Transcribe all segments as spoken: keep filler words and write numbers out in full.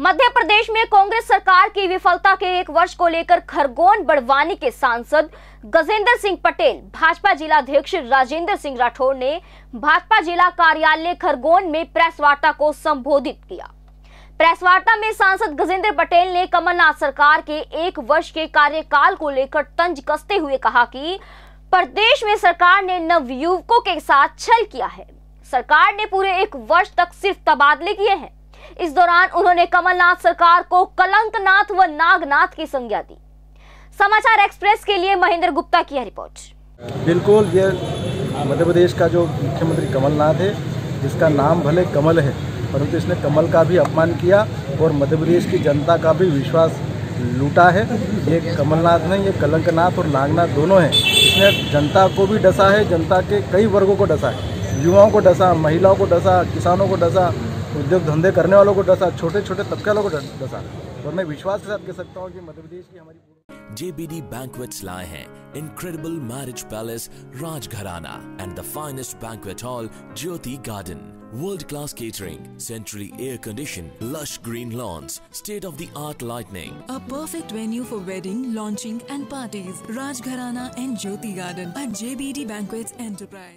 मध्य प्रदेश में कांग्रेस सरकार की विफलता के एक वर्ष को लेकर खरगोन बड़वानी के सांसद गजेंद्र सिंह पटेल, भाजपा जिला अध्यक्ष राजेंद्र सिंह राठौर ने भाजपा जिला कार्यालय खरगोन में प्रेस वार्ता को संबोधित किया। प्रेस वार्ता में सांसद गजेंद्र पटेल ने कमलनाथ सरकार के एक वर्ष के कार्यकाल को लेकर तंज कसते हुए कहा कि प्रदेश में सरकार ने नवयुवकों के साथ छल किया है। सरकार ने पूरे एक वर्ष तक सिर्फ तबादले किए हैं। इस दौरान उन्होंने कमलनाथ सरकार को कलंकनाथ व नागनाथ की संज्ञा दी। समाचार एक्सप्रेस के लिए महेंद्र गुप्ता की रिपोर्ट। बिल्कुल, ये मध्य प्रदेश का जो मुख्यमंत्री कमलनाथ है, जिसका नाम भले कमल है, परंतु इसने कमल का भी अपमान किया और मध्य प्रदेश की जनता का भी विश्वास लूटा है। ये कमलनाथ नहीं, ये कलंकनाथ और नागनाथ दोनों हैं। इसने जनता को भी डसा है, जनता के कई वर्गों को डसा है, युवाओं को डसा, महिलाओं को डसा, किसानों को डसा, उद्योग धंधे करने वालों को डसा, छोटे छोटे तबके वालों को डसा। और मैं विश्वास के साथ कह सकता हूँ कि मध्य प्रदेश की हमारी J B D Banquets लाए हैं Incredible Marriage Palace Rajgharana and the finest banquet hall Jyoti Garden. World-class catering, centrally air-conditioned, lush green lawns, state-of-the-art lighting. A perfect venue for wedding, launching and parties. Rajgharana and Jyoti Garden at J B D Banquets Enterprise.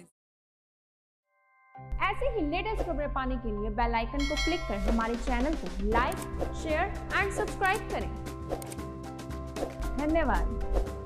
ऐसे ही latest खबरें पाने के लिए bell icon को click कर हमारे channel को like, share and subscribe करें। धन्यवाद।